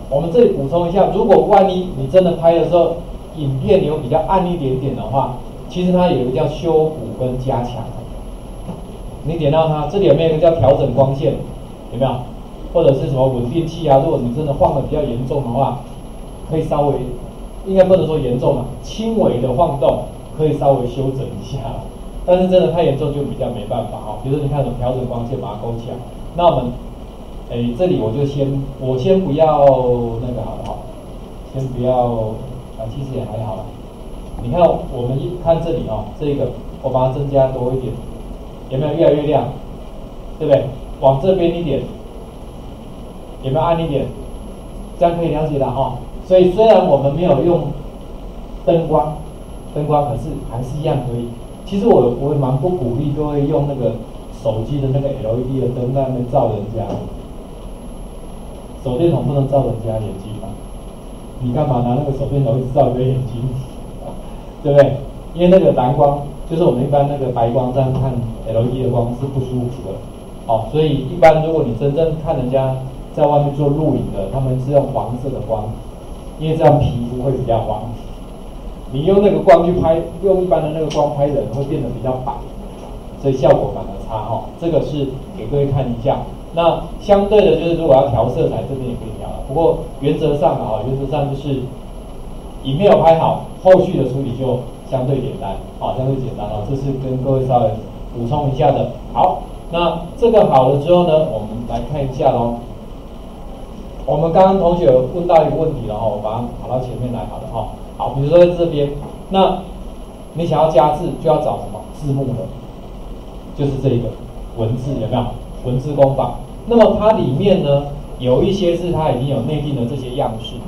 我们这里补充一下，如果万一你真的拍的时候，影片有比较暗一点点的话，其实它有一个叫修补跟加强。你点到它，这里有没有一个叫调整光线？有没有？或者是什么稳定器啊？如果你真的晃的比较严重的话，可以稍微，应该不能说严重啊，轻微的晃动可以稍微修整一下。但是真的太严重就比较没办法哈。比如说你看什么调整光线，把它勾起来。那我们，这里我先不要那个好了哈，先不要啊，其实也还好啦。你看我们一看这里哦，这个我把它增加多一点，有没有越来越亮？对不对？往这边一点，有没有暗一点？这样可以了解了哈。所以虽然我们没有用灯光，可是还是一样可以。其实我也蛮不鼓励各位用那个手机的那个 LED 的灯在那边照人家，手电筒不能照人家眼睛嘛？你干嘛拿那个手电筒一直照人家眼睛？对不对？因为那个蓝光就是我们一般那个白光这样看 LED 的光是不舒服的，哦，所以一般如果你真正看人家在外面做录影的，他们是用黄色的光，因为这样皮肤会比较黄。你用那个光去拍，用一般的那个光拍人会变得比较白，所以效果反而差哈。这个是给各位看一下。那相对的就是如果要调色彩，这边也可以调了。不过原则上就是影片有拍好，后续的处理就相对简单，相对简单这是跟各位稍微补充一下的。好，那这个好了之后呢，我们来看一下咯。我们刚刚同学有问到一个问题了哈，我把它跑到前面来好了哈。好，比如说在这边，那你想要加字就要找什么字幕的，就是这一个文字有没有？文字工法。那么它里面呢，有一些是它已经有内定的这些样式，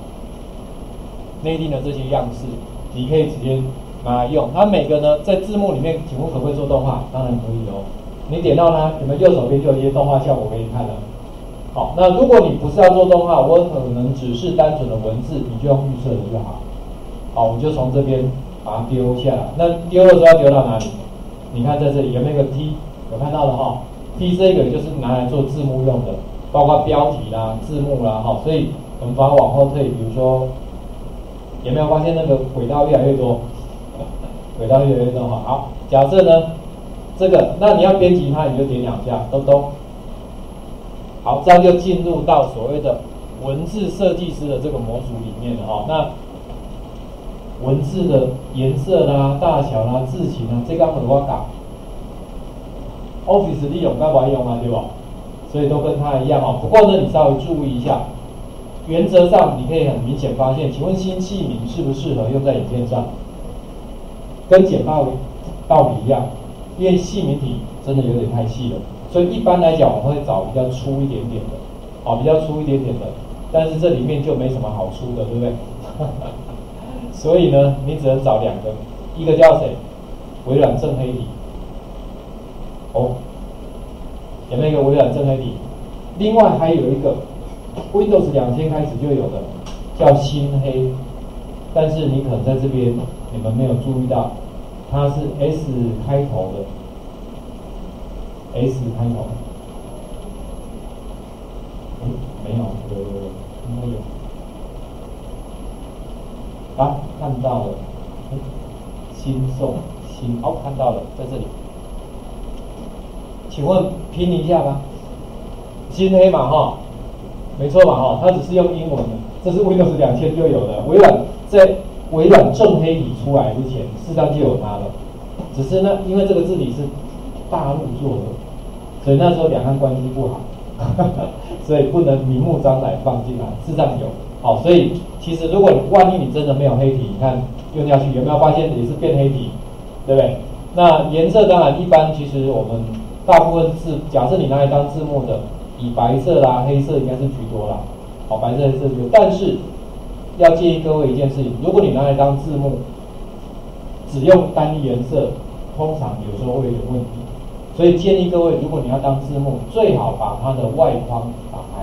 你可以直接拿来用。它每个呢，在字幕里面，请问可不可以做动画？当然可以哦。你点到它，你们右手边就有一些动画效果给你看了。好，那如果你不是要做动画，我可能只是单纯的文字，你就用预设的就好。好，我们就从这边把它丢下来。那丢的时候要丢到哪里？你看在这里有没有个 T？ 有看到的哈。T 这个就是拿来做字幕用的，包括标题啦、字幕啦哈。所以我们把它往后退，比如说有没有发现那个轨道越来越多？轨道越来越多哈。好，假设呢这个，那你要编辑它，你就点两下，咚咚。好，这样就进入到所谓的文字设计师的这个模组里面了哈。那文字的颜色啦、大小啦、字形啦，这个我搞。Office 利用该不用嘛，对吧？所以都跟它一样哦。不过呢，你稍微注意一下，原则上你可以很明显发现，请问新细名适不适合用在影片上？跟简报道理一样，因为细明体真的有点太细了，所以一般来讲我们会找比较粗一点点的，比较粗一点点的，但是这里面就没什么好粗的，对不对？所以呢，你只能找两个，一个叫谁？微软正黑体。有没有一个微软正黑体？另外还有一个 Windows 2000开始就有的，叫新黑，但是你可能在这边你们没有注意到，它是 S 开头的 ，S 开头。没有，应该有。看到了，新送新，看到了，在这里。请问拼一下吧，新黑嘛哈，没错嘛哈，它只是用英文的，这是 Windows 2000就有的。微软在微软正黑体出来之前，事实上就有它了，只是呢，因为这个字体是大陆做的，所以那时候两岸关系不好，所以不能明目张胆放进来。事实上有，好，所以其实如果万一你真的没有黑体，你看用下去有没有发现也是变黑体，对不对？那颜色当然一般，其实我们大部分是假设你拿来当字幕的，以白色啦、黑色应该是居多啦，白色、黑色居多。但是要建议各位一件事情，如果你拿来当字幕，只用单一颜色，通常有时候会有点问题。所以建议各位，如果你要当字幕，最好把它的外框打开。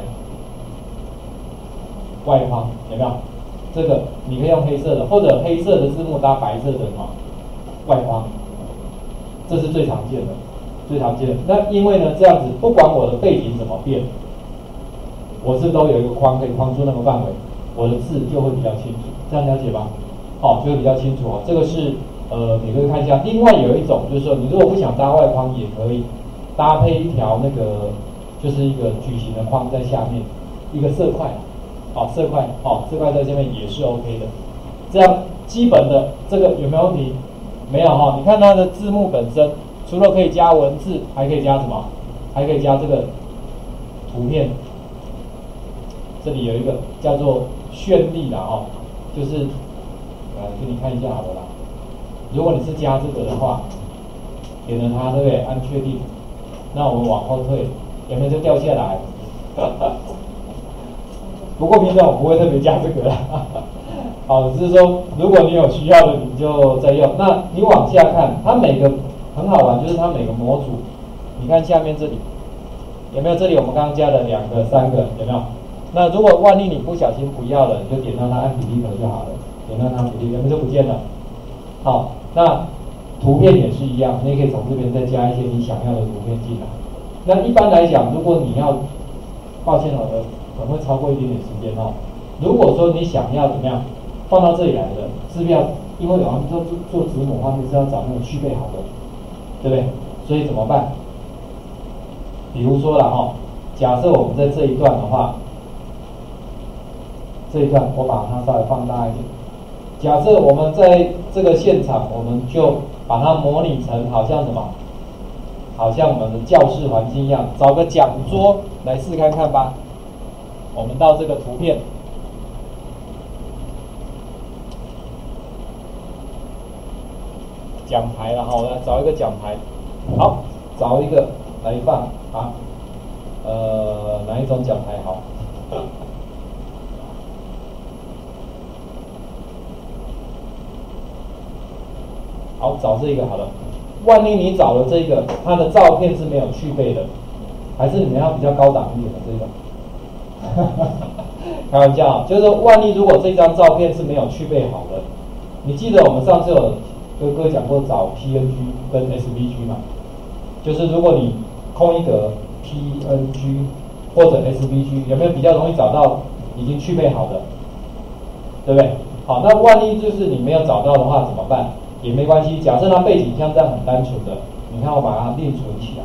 外框有没有？这个你可以用黑色的，或者黑色的字幕搭白色的外框，这是最常见的。那因为呢，这样子不管我的背景怎么变， 我是都有一个框可以框出那个范围，我的字就会比较清楚，这样了解吧？好，就会比较清楚哦。这个是你可以看一下。另外有一种就是说，你如果不想搭外框也可以搭配一条那个就是一个矩形的框在下面，一个色块，好色块，好色块在下面也是 OK 的。这样基本的这个有没有问题？没有哈。你看它的字幕本身，除了可以加文字，还可以加什么？还可以加这个图片。这里有一个叫做绚丽啦哦，就是给你看一下好了啦。如果你是加这个的话，点了它，对不对？按确定，那我们往后退，有没有就掉下来？不过平常我不会特别加这个啦。好，只是说如果你有需要的，你就再用。那你往下看，它每个很好玩，就是它每个模组，你看下面这里有没有？这里我们刚刚加了2个、3个，有没有？那如果万一你不小心不要了，你就点到它按 delete 就好了，点到它 delete， 有没有就不见了？好，那图片也是一样，你也可以从这边再加一些你想要的图片进来。那一般来讲，如果你要，抱歉了，可能会超过一点点时间哦。如果说你想要怎么样放到这里来的字票，因为有人做子母方面是要找那种去背好的，对不对？所以怎么办？比如说了哈，假设我们在这一段的话，这一段我把它稍微放大一点。假设我们在这个现场，我们就把它模拟成好像什么？好像我们的教室环境一样，找个讲桌来试看看吧。我们到这个图片，讲台了哈，我来找一个讲台，好，找一个来放啊，哪一种讲台好？好，找这个好了。万一你找了这个，它的照片是没有去背的，还是你们要比较高档一点的这种？开玩笑，就是说，万一如果这张照片是没有去背好的，你记得我们上次有跟各位讲过找 PNG 跟 SVG 嘛？就是如果你空一格 PNG 或者 SVG， 有没有比较容易找到已经去背好的？对不对？好，那万一就是你没有找到的话怎么办？也没关系，假设它背景像这样很单纯的，你看我把它另存起来，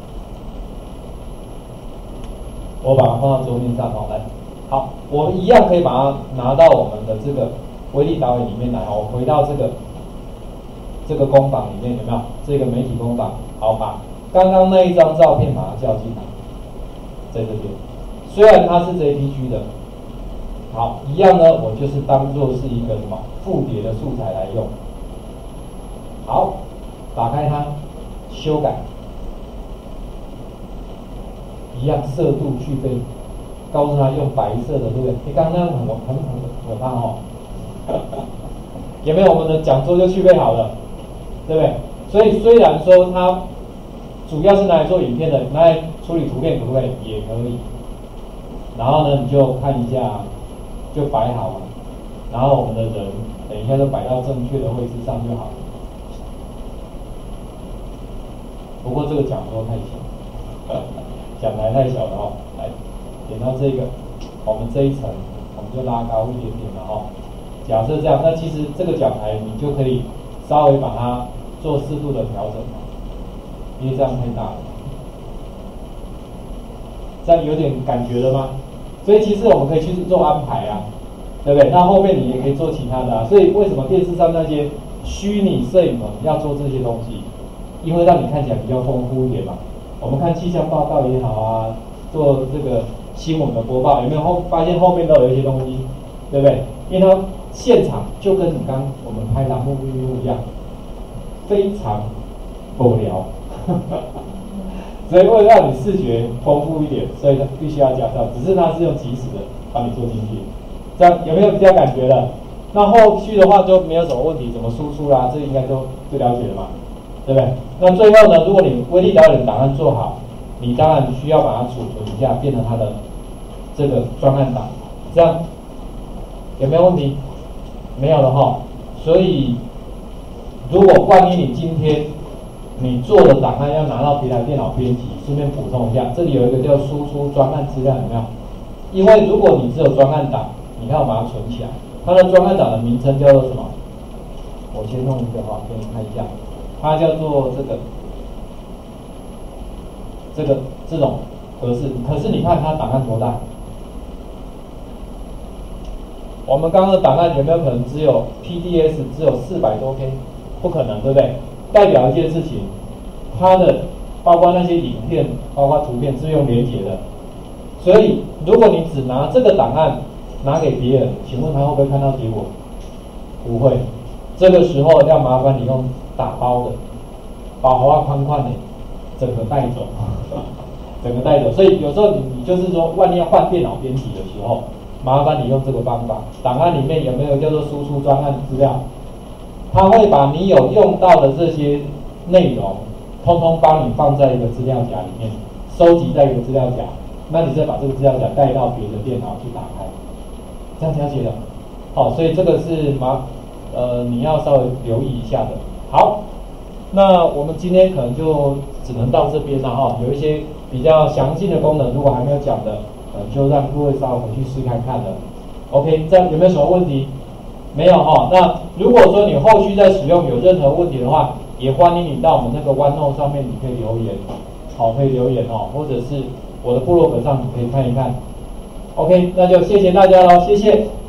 我把它放到桌面上好来，好，我们一样可以把它拿到我们的这个威力导演里面来。我回到这个工坊里面有没有？这个媒体工坊，好，把刚刚那一张照片把它叫进来，在这边，虽然它是 JPG 的，好，一样呢，我就是当做是一个什么附碟的素材来用。好，打开它，修改，一样色度去背，告诉他用白色的，对不对？你刚刚那样很可怕哦。有没有？我们的讲座就去背好了，对不对？所以虽然说它主要是拿来做影片的，拿来处理图片可不可以？也可以。然后呢，你就看一下，就摆好了。然后我们的人等一下就摆到正确的位置上就好了。不过这个讲桌太小，讲台太小了哦。来，点到这个，我们这一层我们就拉高一点点了哦。假设这样，那其实这个讲台你就可以稍微把它做适度的调整，因为这样太大了，这样有点感觉了吗？所以其实我们可以去做安排啊，对不对？那后面你也可以做其他的啊。所以为什么电视上那些虚拟摄影棚要做这些东西？因为让你看起来比较丰富一点嘛。我们看气象报告也好啊，做这个新闻的播报，有没有发现后面都有一些东西，对不对？因为它现场就跟你刚我们拍栏目一样，非常无聊，所以为了让你视觉丰富一点，所以必须要加上，只是它是用即时的帮你做进去，这样有没有比较感觉了？那后续的话就没有什么问题，怎么输出啦，这应该都了解了嘛。对不对？那最后呢，如果你威力导演档案做好，你当然需要把它储存一下，变成它的这个专案档，这样有没有问题？没有了哈。所以，如果万一你今天你做的档案要拿到别台电脑编辑，顺便补充一下，这里有一个叫输出专案资料，有没有？ 因为如果你只有专案档，你看我把它存起来，它的专案档的名称叫做什么？我先弄一个哈，给你看一下，它叫做这种格式。可是你看它档案多大？我们刚刚的档案有没有可能只有 PDS 只有400多 K？ 不可能，对不对？代表一件事情，它的包括那些影片，包括图片是用连结的。所以，如果你只拿这个档案拿给别人，请问他会不会看到结果？不会。这个时候要麻烦你用打包的，把花宽宽的整个带走，整个带走。所以有时候你就是说，万一要换电脑编辑的时候，麻烦你用这个方法。档案里面有没有叫做输出专案资料？它会把你有用到的这些内容，通通帮你放在一个资料夹里面，收集在一个资料夹。那你再把这个资料夹带到别的电脑去打开，这样了解了。好，所以这个是你要稍微留意一下的。好，那我们今天可能就只能到这边了哈。有一些比较详尽的功能，如果还没有讲的，就让各位稍微回去试看看了。OK， 这样有没有什么问题？没有哈。那如果说你后续在使用有任何问题的话，也欢迎你到我们那个 OneNote 上面，你可以留言，好，可以留言哦，或者是我的部落格上你可以看一看。OK， 那就谢谢大家喽，谢谢。